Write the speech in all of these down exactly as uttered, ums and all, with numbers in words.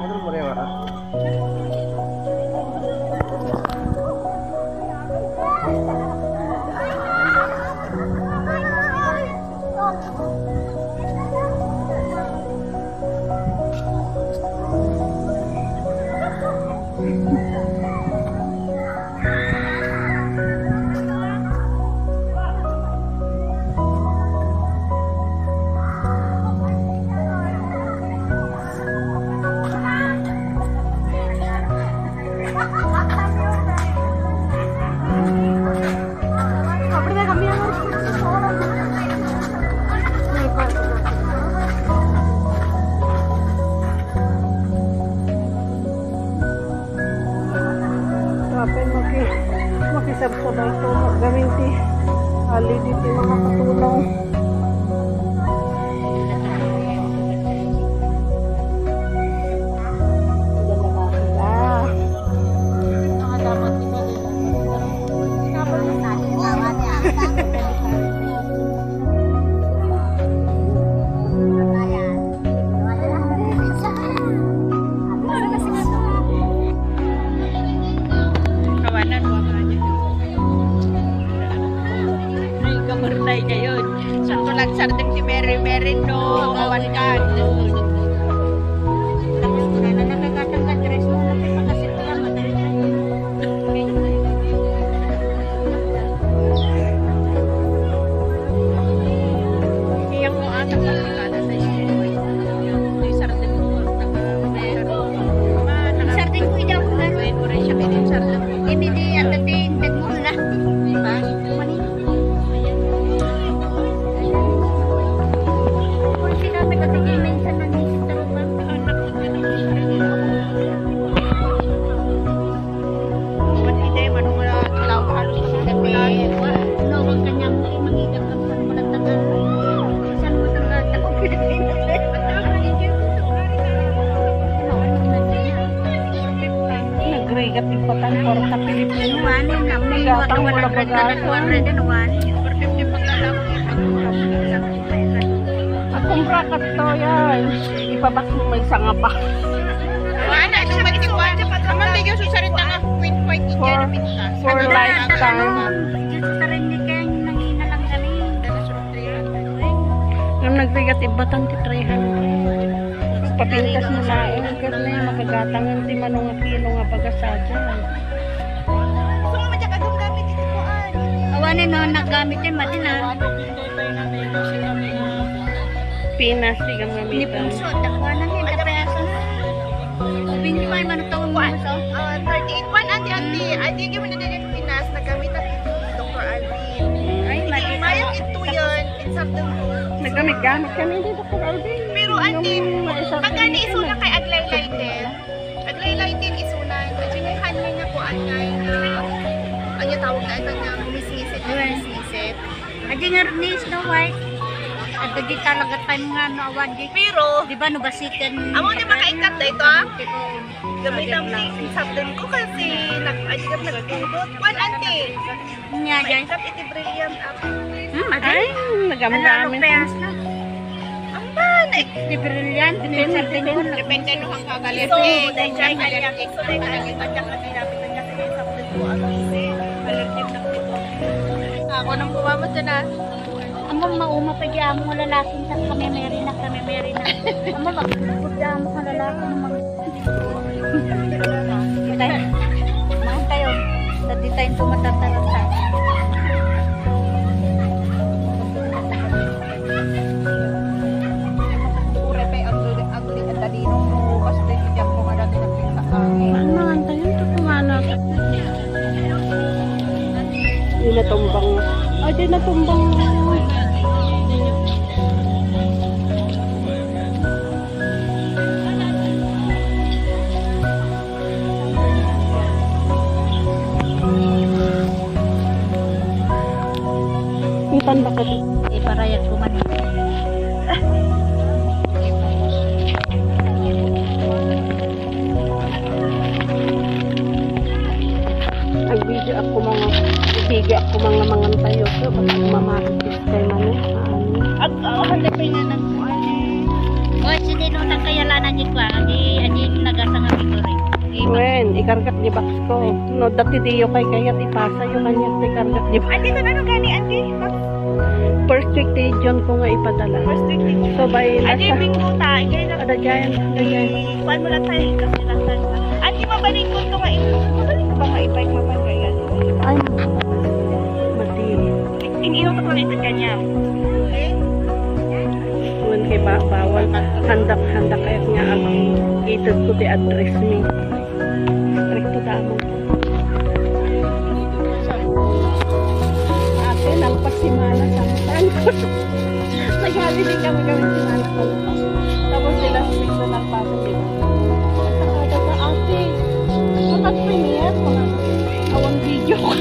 Sabay ko magaminti ali dito mga katulong. Sardeng si Mary Mary no kawan kan. Nakakatangkat dress mo na kasi salamat. Kaya ko ata pagkakala sa iyo. Di sardeng mo na sardeng ko ida ko na ko rin siya din sardeng. Ibidi at atin mo na. Ha? Nagregat ipatan por sa Pilipino. Wanin na may gatang wala bagay. Akong brakat to yan. Ipabak mo may sanga pa. Wala ito magtiwan. Naman bigyan susarin na nga queen white for, for lifetime. Yung nagregat ibatan ti trehan. Papintas mo na yung karne, makagatang ti manong kilo nga pagasadya. So, madya ka doon gamit ito po an. Awanin no, naggamit din madina. Pinas, tigang gamitan. Ni Punso, dakwanan yun, kapayaso na. Binibay man ang tawag mo so? thirty-eight. One, auntie, auntie. Auntie, hindi mo na din yung Pinas, nagamit ang ito ni Doctor Alvin. Ay, mali. Mayang ito yun, insabdang mo. Nagamit-gamit kami dito, Doctor Alvin. Pero auntie, pagka naisuna kay Aglay-Lighten, Aglay-Lighten isunan, at yung hanay na po anay na, ang yung tawag na ito na bumismisit, bumismisit. At yung ni Snow White, at di talaga tayo nga naawad di. Pero, di ba nabasikan? Amo di ba kaikat na ito ah? Gamit ang insabdan ko kasi nag-adikap nagtudot. One auntie. Nga dyan. Kaikat iti brilliant up. Hmm, ay, nagamit-gamit. Ang man, iti brilliant. Depende nung ang kagalit. So, dahil dyan kagalit. So, dahil kagalit. At dyan kasi namin na kasi insabdan ko. Ano kasi, alergip na ito. Ako nang bumamat dyan ah. Amo mauma pa di amo nga lalaking sa kami meri na kami meri na. Amo magbubud di amo nga lalaki ng mga tayo. Mahal tayo. Tadi tayo tumataranta. Ure pa ang dulit ang dulit at dali nung bukas din hindi ako nga dati nagpinsa kami. Ano nga tayo? Ito kumana. Hindi natumbang. Ay, di natumbang. Ipan ba ka di? Iparayat ko man. Nagbigay ako mga ibigay ako mga mangan tayo so basta mamahigit kay mani. At oh, hanapin na nang kuan. Oh, sino nang kayala na di kwa? Di ani naga kargat di box ko. No, dati diyo kay kayat ipasa yung kanyang di kargat di box. Andi, ito ano gani, Andi? First week di John ko nga ipadala. First week din. So, by Andi, nasa... bingo tayo. Gaya na. Ada dyan, ada dyan. Kuhaan mo lang tayo. Kasi nasan ka. Andi, mabalik ko ito nga. Mabalik ko ba nga ipay mapagaya? Ay, mati. Ininom ko lang ito kanya. Okay? Kung kay ba bawal, handak-handak kaya nga ang itag ko di address me. Rekto damo. Ate, lampas si Mana sa mutan. Naghali din kami kami si Mana sa mutan. Tapos sila sila sa nagpasan dito. Nakakada ka ate. Nakag-premiere ko na. Awang video ko.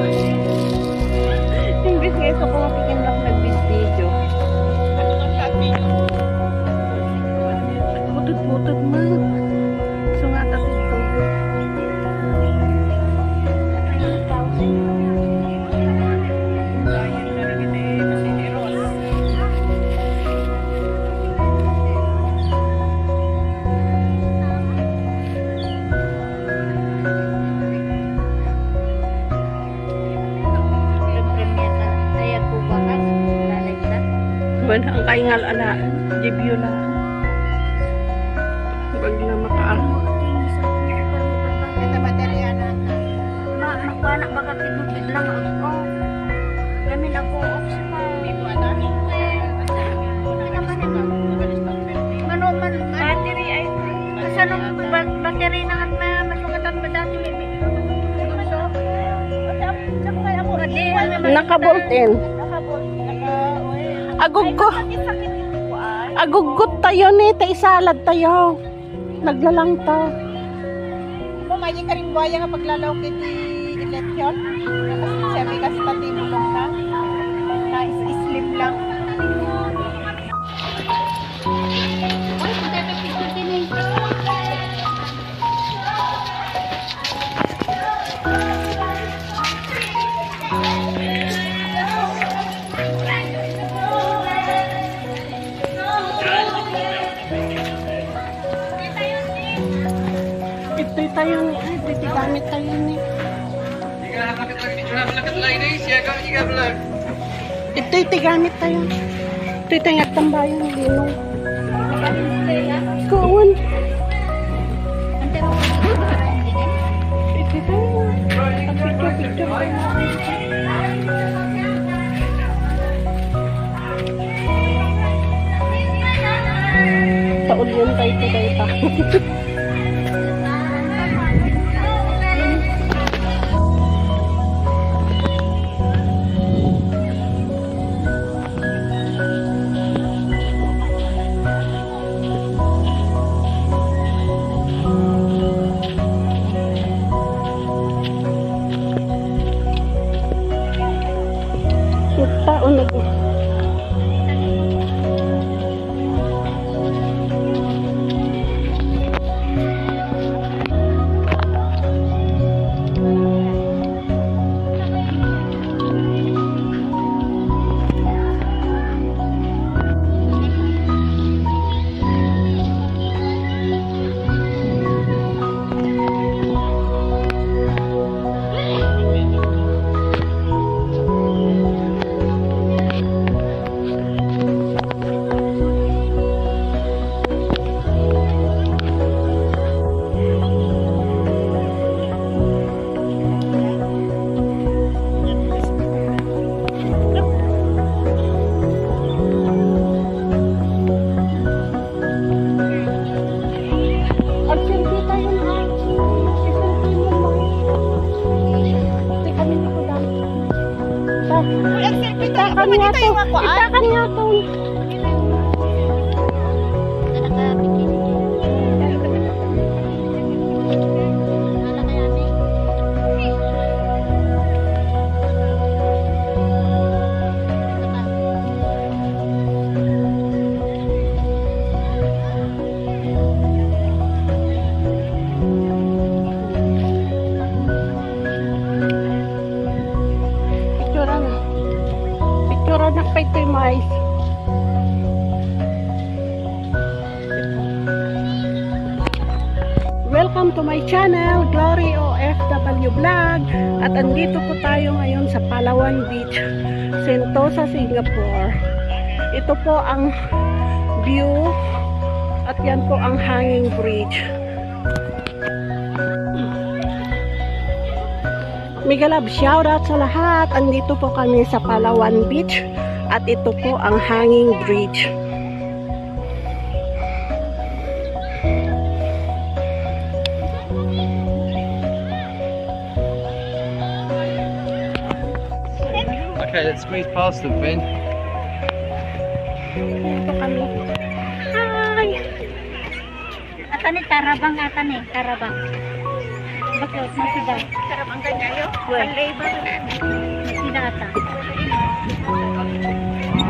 Imbis nga ito ko mapikin lang nag-video. Butod-butod ma. Sungata dito. Wala ang kaingal ala. Debut lang. Bag na makaal. Ito baterya na. Wala baka pinupid lang ako. Kami na po off sa Bibo na. Mano man battery ay sa nung battery na na masukatan ba dati may Naka-bolt in. Aguggo. Aguggot tayo ni. Ta isalad tayo. Naglalang ta. Kumain ka rin buhaya nga paglalaw kay di election. Kasi sabi kasi pati mo lang na. Nice, slim lang. Ito'y tayo ni. Ay, titigamit tayo ni. Ito'y tigamit tayo. Ito'y tayong tambayan ng linong. Kawan. Ito'y tayo. Picture-picture tayo. Taon yun tayo tayo pa. Taon na ko. Itakan nga to. Itakan nga to. Picture na. Picture na pa ito yung mais. to my channel, Glory O F W Vlog. At andito po tayo ngayon sa Palawan Beach, Sentosa, Singapore. Ito po ang view at yan po ang hanging bridge. Mega love shoutout sa lahat. Andito po kami sa Palawan Beach at ito po ang hanging bridge. Okay, let's squeeze past them, Finn. Dito kami. Hi! Ata ni Tarabang ata ni, Tarabang. Bakit masigaw? Tarabang ganyan yun. Well, Ang labor. sinata.